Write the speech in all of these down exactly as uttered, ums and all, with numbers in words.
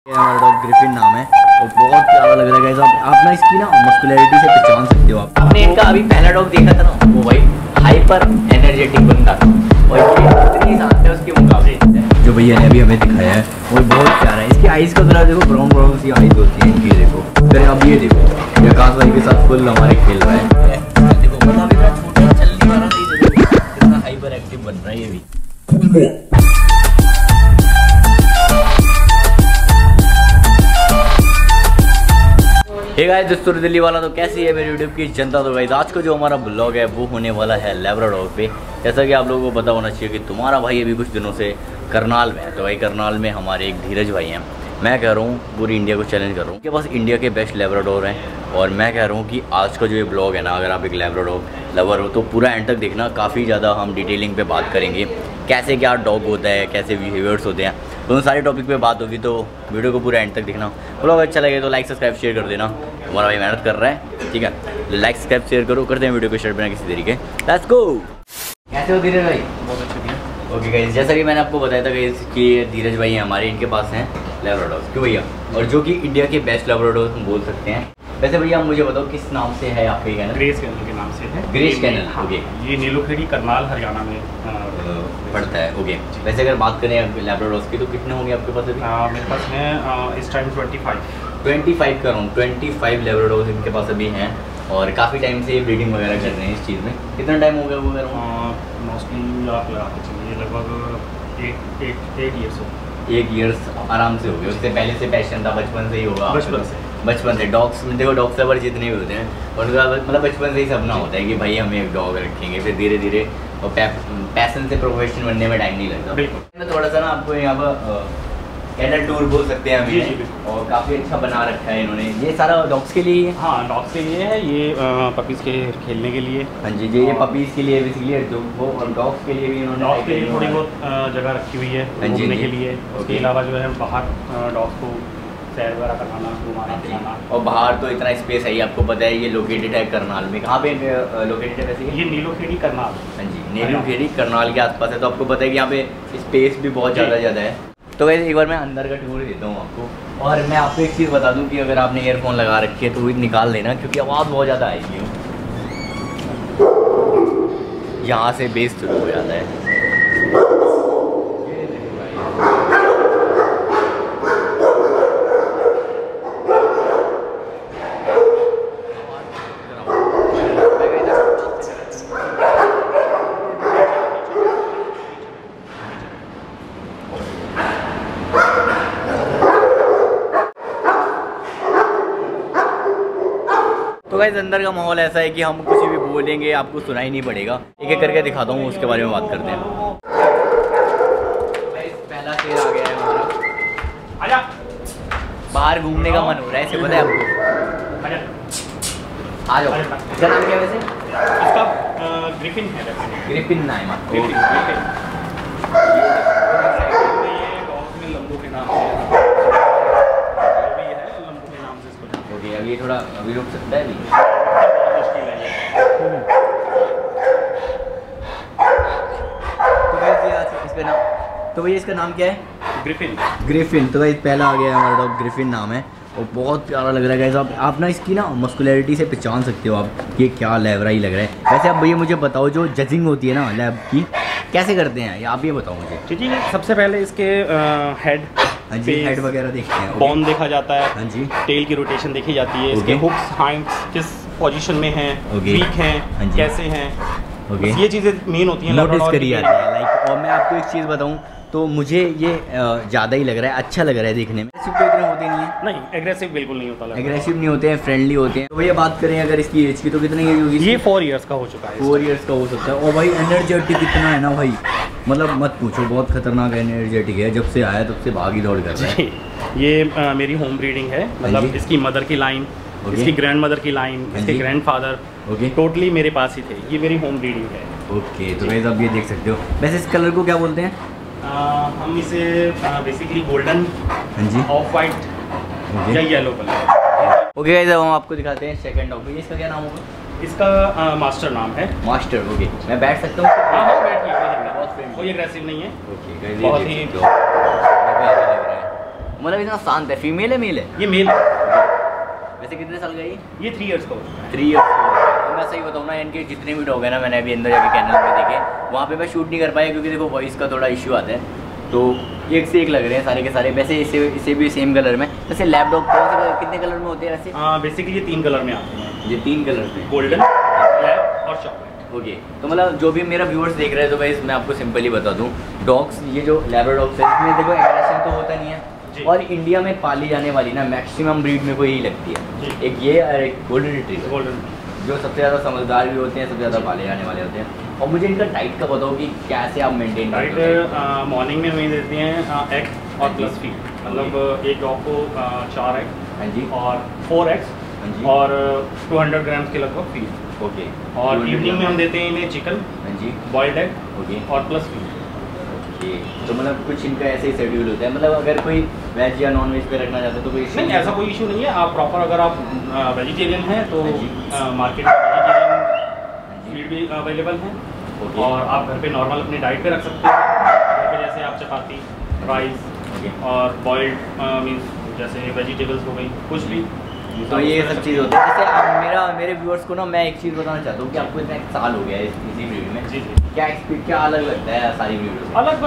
हमारा dog Griffin नाम है और बहुत प्यारा लग रहा है गाइस। आप आप ना इसकी ना मस्कुलैरिटी से पहचान सकते हो। आप आपने इनका अभी पहला डॉग देखा था ना, वो भाई हाइपर एनर्जेटिक बनता था और ये इतनी शांत है उसके मुकाबले। जो भैया ने अभी हमें दिखाया है वो बहुत प्यारा है। इसकी आइज़ का कलर देखो, ब्राउन ब्राउन सी आइज़ होती है इनकी। देखो फिर अब ये देखो, ये आकाश भाई के साथ फुल हमारे खेल रहा है। देखो मतलब इतना छोटा चलने वाला नहीं, देखो कितना हाइपर एक्टिव बन रहा है ये भी। हे गाइस दोस्तों, दिल्ली वाला तो कैसी है मेरी यूट्यूब की जनता। तो गाइस आज का जो हमारा ब्लॉग है वो होने वाला है लैब्राडोर पे। जैसा कि आप लोगों को पता होना चाहिए कि तुम्हारा भाई अभी कुछ दिनों से करनाल में है। तो भाई करनाल में हमारे एक धीरज भाई हैं। मैं कह रहा हूँ पूरी इंडिया को चैलेंज कर रहा हूँ, उनके पास इंडिया के बेस्ट लैब्राडोर हैं। और मैं कह रहा हूँ कि आज का जो ये ब्लॉग है ना, अगर आप एक लैब्राडोर लवर हो तो पूरा एंड तक देखना। काफ़ी ज़्यादा हम डिटेलिंग पे बात करेंगे, कैसे क्या डॉग होता है, कैसे बिहेवियर्स होते हैं, तो उन सारे टॉपिक पे बात होगी। तो वीडियो को पूरा एंड तक देखना। ब्लॉग अच्छा लगे तो लाइक सब्सक्राइब शेयर कर देना। हमारा भाई मेहनत कर रहा है, ठीक है। लाइक सब्सक्राइब शेयर करो, करते हैं वीडियो को शेयर बिना किसी तरीके। Let's go. कैसे हो धीरज भाई? बहुत अच्छे दिया। ओके गाइस, जैसा कि मैंने आपको बताया था गाइस कि धीरज भाई हैं हमारे, इनके पास हैं लैब्राडोर, क्यों भैया, और जो कि इंडिया के बेस्ट लैब्राडोर हम बोल सकते हैं। वैसे भैया आप मुझे बताओ किस नाम से है आपके कैनल? ग्रेस कैनल के नाम से है। Grace Kennel, okay. ये नीलोखेड़ी करनाल हरियाणा में पड़ता है, ओके। वैसे अगर बात करें लैब्राडोर्स की तो कितने होंगे आपके पास अभी? आ, मेरे पास है इस time twenty five twenty five कर रहा हूँ, ट्वेंटी फाइव लैब्राडोर्स इनके पास अभी हैं। और काफ़ी टाइम से ब्रीडिंग वगैरह कर रहे हैं इस चीज़ में। कितना टाइम हो गया वो कर रहा हूँ? मोस्टली आप लगा के चलिए लगभग एक एक एट ईयर्स हो एक ईयर्स आराम से हो गए। उससे पहले से पैशन था, बचपन से ही होगा? बचपन से बचपन से डॉग्स में देखो, डॉग लवर जितने भी होते हैं उनका मतलब बचपन से ही सपना होता है कि भाई हमें एक डॉग रखेंगे। फिर धीरे धीरे और पैशन से प्रोफेशन बनने में टाइम नहीं लगता। मैं थोड़ा सा ना आपको यहाँ पर कैनल टूर बोल सकते हैं अभी, और काफ़ी अच्छा बना रखा है इन्होंने। ये सारा डॉग्स के लिए? हाँ, डॉग्स के लिए है। ये पपीज़ के खेलने के लिए। हाँ जी, ये ये पपीज़ के लिए बेसिकली जो वो, और डॉग्स के लिए भी इन्होंने डॉग्स के लिए थोड़ी बहुत जगह रखी हुई है घूमने के लिए। उसके अलावा जो है बाहर डॉग्स को सैर वगैरह कराना, घुमाना फिराना। और बाहर तो इतना स्पेस है ही, आपको पता है। ये लोकेटेड है करनाल में। कहाँ पे लोकेटेड है वैसे? ये नीलोखेड़ी करनाल। हाँ जी, नीलोखेड़ी करनाल के आसपास है। तो आपको पता है कि यहाँ पे स्पेस भी बहुत ज़्यादा ज़्यादा है। तो वैसे एक बार मैं अंदर का टूर देता हूँ आपको। और मैं आपको एक चीज़ बता दूँ कि अगर आपने ईयरफोन लगा रखी है तो वो निकाल लेना, क्योंकि आवाज़ बहुत ज़्यादा आएगी। यहाँ से बेस शुरू हो जाता है। तो गाइस अंदर का माहौल ऐसा है कि हम कुछ भी बोलेंगे आपको सुनाई नहीं पड़ेगा। एक एक करके दिखाता हूँ, उसके बारे में बात करते हैं। पहला शेर आ गया है हमारा। आजा। बाहर घूमने का मन हो रहा है, ऐसे पता है आपको? आजा। आ जाओ। इसका नाम क्या है वैसे? इसका ग्रिफिन है। ग्रिफिन नाम है। ओके, अब ये थोड़ा अभी रुक सकता है नहीं? इसका नाम तो भैया इसका नाम क्या है? ग्रिफिन। ग्रिफिन। तो भाई पहला आ गया हमारा डॉग ग्रिफिन नाम है और बहुत प्यारा लग रहा है गाइस। आप आप ना इसकी ना मस्कुलैरिटी से पहचान सकते हो आप कि क्या लैब्रा ही लग रहा है। वैसे आप भैया मुझे बताओ, जो जजिंग होती है ना लैब की, कैसे करते हैं आप ये बताओ मुझे। ठीक है, सबसे पहले इसके हेड, हाँ जी, हेड वगैरह देखते हैं, बॉन देखा जाता है। हाँ जी, टेल की रोटेशन देखी जाती है। इसके हुक्स हाइंड्स किस पोजीशन में हैं, वीक हैं, कैसे हैं, ओके, ये चीज़ें मेन होती हैं, नोटिस करी जाती है। लाइक और मैं आपको एक चीज़ बताऊं तो मुझे ये ज़्यादा ही लग रहा है, अच्छा लग रहा है देखने में। एग्रेसिव तो इतने होते नहीं है? नहीं, एग्रेसिव बिल्कुल नहीं होता। एग्रेसिव नहीं होते हैं, फ्रेंडली होते हैं। तो भैया बात करें अगर इसकी एज की तो कितनी एज होगी? ये फोर इयर्स का हो चुका है। फोर इयर्स का हो सकता है। और भाई एनर्जेटिक कितना है ना भाई, मतलब मत पूछो, बहुत खतरनाक एनर्जेटिक है। जब से आया तब से भागी दौड़ कर रहा है। ये आ, मेरी होम ब्रीडिंग है, मतलब इसकी मदर की लाइन, इसकी ग्रैंड मदर की लाइन, इसके ग्रैंड फादर, ओके, टोटली मेरे पास ही थे। ये मेरी होम ब्रीडिंग है। ओके, तो गाइस आप ये देख सकते हो। वैसे इस कलर को क्या बोलते हैं? आ, हम इसे बेसिकली गोल्डन, हाँ जी, ऑफ वाइट या येलो कलर। ओके गाइस, अब हम आपको दिखाते हैं सेकंड डॉग। इसका क्या नाम होगा? इसका आ, मास्टर नाम है। Master, okay. मैं बैठ सकता हूँ? हाँ हाँ, बैठिए, कोई एग्रेसिव नहीं है। ओके, बहुत ही मतलब इतना शांत है। फीमेल है मेल है? ये मेल है। वैसे कितने साल का ये? ये थ्री इयर्स का थ्री इयर्स का। मैं सही बताऊँ ना, इनके जितने भी डॉग है ना, मैंने अभी अंदर जाके कैनल में देखे, वहाँ पे मैं शूट नहीं कर पाया क्योंकि देखो वॉइस का थोड़ा इशू आता है। तो एक से एक लग रहे हैं सारे के सारे। वैसे इसे इसे भी सेम कलर में। वैसे लैब डॉग कौन से कितने कलर में होते हैं वैसे? हाँ, बेसिकली ये तीन कलर में आते हैं। ये तीन कलर में, गोल्डन, ब्लैक और चॉकलेट। ओके। तो मतलब जो भी मेरा व्यूअर्स देख रहे हैं, तो गाइस मैं आपको सिंपली बता दूं, डॉग्स ये जो लैब्राडोर डॉग्स है, इसमें देखो एग्रेशन तो होता नहीं है। और इंडिया में पाली जाने वाली ना मैक्सिमम ब्रीड में को यही लगती है, एक ये और एक गोल्डन रिट्रीवर, गोल्डन, जो सबसे ज़्यादा समझदार भी होते हैं, सबसे ज़्यादा पाले जाने वाले होते हैं। और मुझे इनका डाइट का बताओ कि कैसे आप मेंटेन डाइट? मॉर्निंग में हमें देते हैं एग और प्लस फीड, मतलब एक डॉग को चार एग, हाँ जी, और फोर एग्स और टू हंड्रेड ग्राम्स के लगभग फीड। ओके। और इवनिंग में हम देते हैं इन्हें चिकन, हाँ जी, बॉइल्ड एग, ओके, और प्लस फीड। ओके। तो मतलब कुछ इनका ऐसे ही शेड्यूल होता है, मतलब अगर कोई वेज या नॉन वेज पे रखना चाहता है तो कोई नहीं, ऐसा कोई इशू नहीं है। आप प्रॉपर अगर आप वेजिटेरियन हैं तो मार्केट में वेजिटेरियन फीड भी अवेलेबल है। ओके। और आप घर पे नॉर्मल अपनी डाइट पे रख सकते हैं। घर पे जैसे आप चपाती, राइस, ओके, और बॉइल्ड मीन्स जैसे वेजिटेबल्स हो गई, कुछ भी। तो ये सब चीज़ होती है। जैसे आप मेरा मेरे व्यूअर्स को ना मैं एक चीज़ बताना चाहता हूँ कि आपको इतना एक साल हो गया है इस- इसी ब्रीड में। जी जी। क्या एक्सपीरियंस, क्या अलग लगता है सारी ब्रीडों से? अलग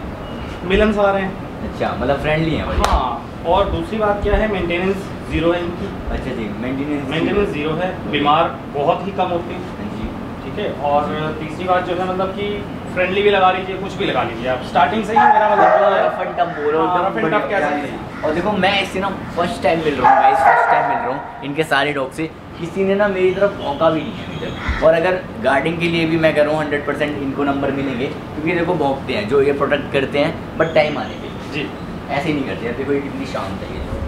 बस मिलनसार हैं। अच्छा, मतलब फ्रेंडली है भाई। हाँ, और दूसरी बात क्या है, मेंटेनेंस जीरो है इनकी। अच्छा जी, मेंटेनेंस मेंटेनेंस जीरो है, बीमार बहुत ही कम होते हैं। हाँ जी, ठीक है। और तीसरी बात जो है मतलब कि फ्रेंडली भी लगा लीजिए, कुछ भी लगा लीजिए आप। स्टार्टिंग से ही मेरा मतलब रफ एंड टफ बोलो, हाँ, एकदम रफ एंड टफ बढ़िया। कह सकते हैं। और देखो मैं इससे ना फर्स्ट टाइम मिल रहा हूँ गाइस, फर्स्ट टाइम मिल रहा हूँ इनके सारे डॉग से। किसी ने ना मेरी तरफ भौंका भी नहीं है अभी तक। और अगर गार्डिंग के लिए भी मैं कर रहा हूँ, हंड्रेड परसेंट इनको नंबर मिलेंगे, क्योंकि देखो भौंकते हैं जो ये प्रोटेक्ट करते हैं, बट टाइम आने पे जी ऐसे ही नहीं करते। देखो ये कितनी शांत है, ये जो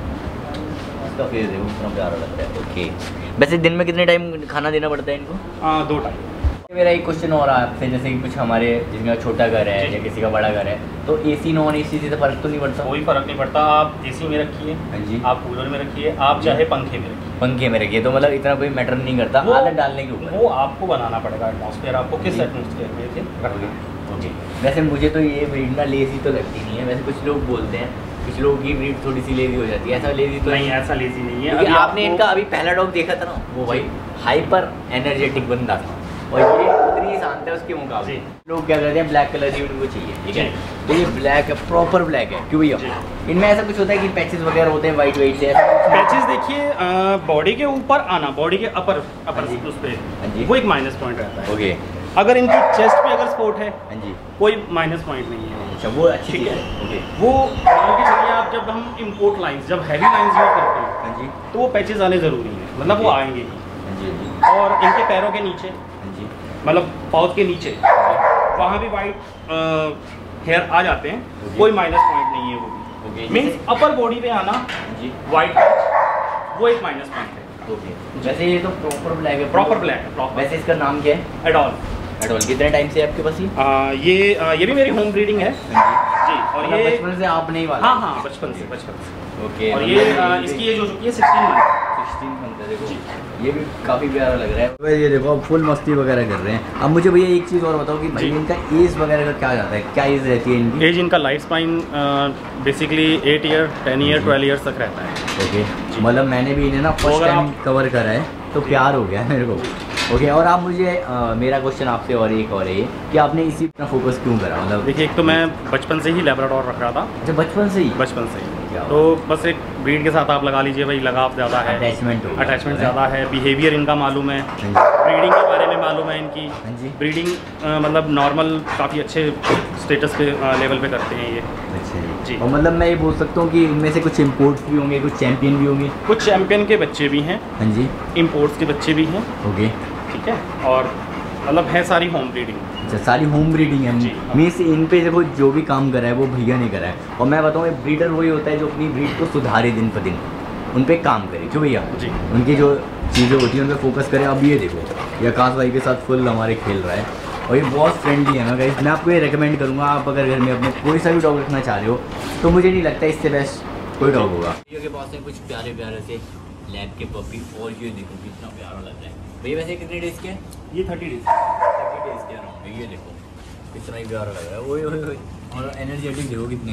इसका फेस देखो कितना प्यारा लग रहा है। ओके। वैसे दिन में कितने टाइम खाना देना पड़ता है इनको? हाँ, दो टाइम। मेरा एक क्वेश्चन और आपसे, जैसे कि कुछ हमारे जिनका छोटा घर है या किसी का बड़ा घर है, तो एसी नॉन एसी से फ़र्क तो नहीं पड़ता? कोई फर्क नहीं पड़ता। आप एसी में रखिए, हाँ जी, आप कूलर में रखिए, आप चाहे पंखे में रखिए, पंखे में रखिए, तो मतलब इतना कोई मैटर नहीं करता वो- आदत डालने के ऊपर। वो आपको बनाना पड़ेगा एटमॉस्फेयर, आपको किस जी। एटमॉस्फेयर में से रखना है। ओके। वैसे मुझे तो ये ब्रीड ना लेजी तो लगती नहीं है। वैसे कुछ लोग बोलते हैं, कुछ लोगों की ब्रीड थोड़ी सी लेजी हो जाती है, ऐसा लेजी तो नहीं, ऐसा लेजी नहीं है। क्योंकि अभी आपने आपको- इनका अभी पहला डॉग देखा था ना, वो भाई हाइपर एनर्जेटिक बंदा था, और ये उतनी ही शांत है उसके मुकाबले। जी। लोग क्या करते हैं, ब्लैक कलर की उनको चाहिए, ठीक है, जी। तो ये ब्लैक है, प्रॉपर ब्लैक है। क्यों भैया? इनमें ऐसा कुछ होता है कि पैचेस वगैरह होते हैं वाइट वाइट से, ऐसा कुछ? पैचेस देखिए, बॉडी के ऊपर आना, बॉडी के अपर अपर हाँ जी। उस पे हाँ जी, वो एक माइनस पॉइंट रहता है। ओके, अगर इनकी चेस्ट पे अगर स्पॉट है, हाँ जी, कोई माइनस पॉइंट नहीं है। अच्छा, वो अच्छी ठीक चीज़ है। है। ओके, वो मान के चलिए आप, जब हम इम्पोर्ट लाइंस, जब हैवी लाइंस यूज करते हैं, हाँ जी, तो वो पैचेस आने ज़रूरी हैं, मतलब वो आएंगे ही। हाँ जी, हाँ जी, और इनके पैरों के नीचे, हाँ जी, मतलब पाउच के नीचे, वहाँ भी वाइट हेयर आ जाते हैं, Okay. कोई माइनस पॉइंट नहीं है वो भी। ओके, मीन्स अपर बॉडी पे आना हाँ जी, वाइट, वो एक माइनस पॉइंट है। ओके। वैसे ये तो प्रॉपर ब्लैक है, प्रॉपर ब्लैक है, प्रॉपर वैसे इसका नाम क्या है? एडॉल। एडोल। कितने टाइम से है आपके पास ये? आ, ये आ, ये भी मेरी होम ब्रीडिंग है हाँ जी, जी। और मतलब ये बचपन से आपने ही वाला? हाँ हाँ बचपन से बचपन से ओके। और ये आ, इसकी एज हो चुकी है सिक्सटीन मंथ। सिक्सटीन मंथ है, देखो ये भी काफ़ी प्यारा लग रहा है। भाई ये देखो अब फुल मस्ती वगैरह कर रहे हैं। अब मुझे भैया एक चीज़ और बताओ कि भाई जी। इनका एज वगैरह का क्या जाता है, क्या एज रहती है इनकी? एज इनका life span basically eight year ten year twelve years तक रहता है। ओके, मतलब मैंने भी इन्हें ना फर्स्ट अगर टाइम आप- कवर करा है, तो प्यार हो गया मेरे को। ओके, और आप मुझे अ, मेरा क्वेश्चन आपसे और एक और है ये कि आपने इसी पर फोकस क्यों करा? मतलब देखिए, एक तो मैं बचपन से ही लैब्राडोर रख रहा था, अच्छा, बचपन से ही? बचपन से ही। क्या तो बस एक ब्रीड के साथ आप लगा लीजिए भाई, लगाव ज़्यादा है, अटैचमेंट हो गया। अटैचमेंट ज़्यादा है, बिहेवियर इनका मालूम है, हाँ जी, ब्रीडिंग के बारे में मालूम है इनकी। हाँ जी, ब्रीडिंग मतलब नॉर्मल काफ़ी अच्छे स्टेटस पे लेवल पे करते हैं ये। अच्छा जी। जी। और मतलब मैं ये बोल सकता हूँ कि इनमें से कुछ इम्पोर्ट्स भी होंगे, कुछ चैंपियन भी होंगे? कुछ चैम्पियन के बच्चे भी हैं, हाँ जी, इम्पोर्ट्स के बच्चे भी हैं, ओके। ठीक है। और मतलब है सारी होम ब्रीडिंग। अच्छा, सारी होम ब्रीडिंग है। जी। मीन्स इन पे देखो जो भी काम करा है वो भैया ने करा है। और मैं बताऊँ, एक ब्रीडर वही होता है जो अपनी ब्रीड को सुधारे दिन पर दिन, उन पे काम करे। क्यों भैया? जी। उनकी जो चीज़ें होती हैं उन पर फोकस करें। अब ये देखो, ये आकाश भाई के साथ फुल हमारे खेल रहा है, और ये बहुत फ्रेंडली है ना गाइस। मैं आपको ये रिकमेंड करूँगा, आप अगर घर में अपने कोई सा भी डॉग रखना चाह रहे हो, तो मुझे नहीं लगता इससे बेस्ट कोई डॉग होगा। भैया के पास में कुछ प्यारे प्यारे से लैब के पपी, और ये देखो कितना प्यारा लग रहा है भैया। वैसे कितने डेज के हैं? ये थर्टी डेज थर्टी डेज के अराउंड। ये देखो कितना ही प्यारा लग रहा है। ओए ओए ओए, और एनर्जेटिक देखो कितने हैं।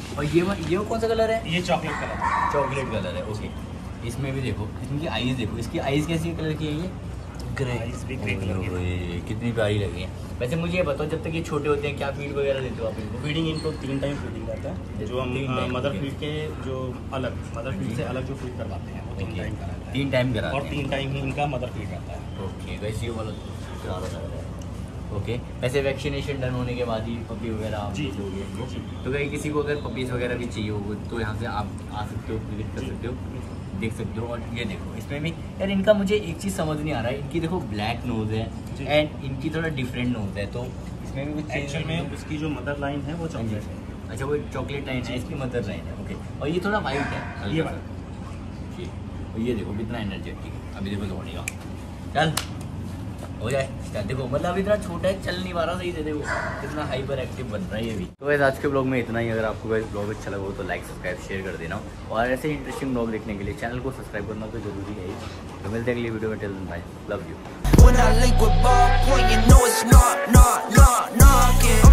और ये ये कौन सा कलर है? ये चॉकलेट कलर है। चॉकलेट कलर है, ओके। इसमें भी देखो, इनकी आईज देखो, इसकी आईज कैसी कलर की है? ये ग्रे, आईज भी ग्रे कलर की है। कितनी प्यारी लगी है। वैसे मुझे ये बताओ, जब तक ये छोटे होते हैं क्या फीड वगैरह देते हो आप इनको? फीडिंग इनको तीन टाइम फीडिंग रहता है, जो हम मदर फीड के जो अलग मदर फीड से अलग जो फीड करवाते हैं वो तीन टाइम कराते हैं। तीन टाइम करा और तीन टाइम ही इनका मदर फीड रहता है। ओके, वैसे ये वाला प्यारा लग रहा है। ओके, वैसे वैक्सीनेशन डन होने के बाद ही पपी वगैरह आप जी लोगे इनको? तो कहीं किसी को अगर पपीज़ वगैरह भी चाहिए हो तो यहाँ से आप आ सकते हो, विजिट कर सकते हो, देख सकते हो। और ये देखो, इसमें भी यार इनका मुझे एक चीज़ समझ नहीं आ रहा है, इनकी देखो ब्लैक नोज़ है एंड इनकी थोड़ा डिफरेंट नोज़ है, तो इसमें भी कुछ एक्चुअल में उसकी जो मदर लाइन है वो चॉकलेट है। अच्छा, वो चॉकलेट लाइन है, इसकी मदर लाइन है। ओके, और ये थोड़ा वाइट है, ये वाइट। जी, और ये देखो कितना एनर्जेटिक है। अभी देखो धोने का, चल हो जाए क्या? देखो मतलब अभी इतना छोटा है, चल नहीं पा रहा सही से, देखो कितना हाइपर एक्टिव बन रहा है ये भी। तो वैसे आज के ब्लॉग में इतना ही। अगर आपको वैसे ब्लॉग अच्छा लगा हो तो लाइक सब्सक्राइब शेयर कर देना, और ऐसे इंटरेस्टिंग ब्लॉग देखने के लिए चैनल को सब्सक्राइब करना तो जरूरी है ही। तो मिलते हैं अगली वीडियो में, till then bye, love you.